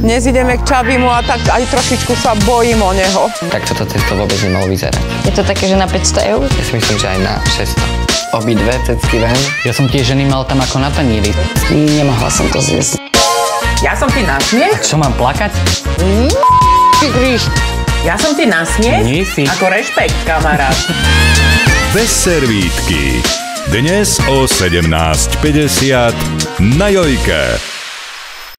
Dnes ideme k Čabimu a tak aj trošičku sa bojím o neho. Tak toto cesto vôbec nemalo vyzerať. Je to také, že na 500 eur? Ja si myslím, že aj na 600. Obidve cecky ven. Ja som tie ženy mal tam ako na taníri. Nemohla som to zjesť. Ja som ty na smiech? Čo mám plakať? Ja som ty na smiech? Nie si. Ako rešpekt, kamarát. Bez servítky. Dnes o 17:50 na Jojke.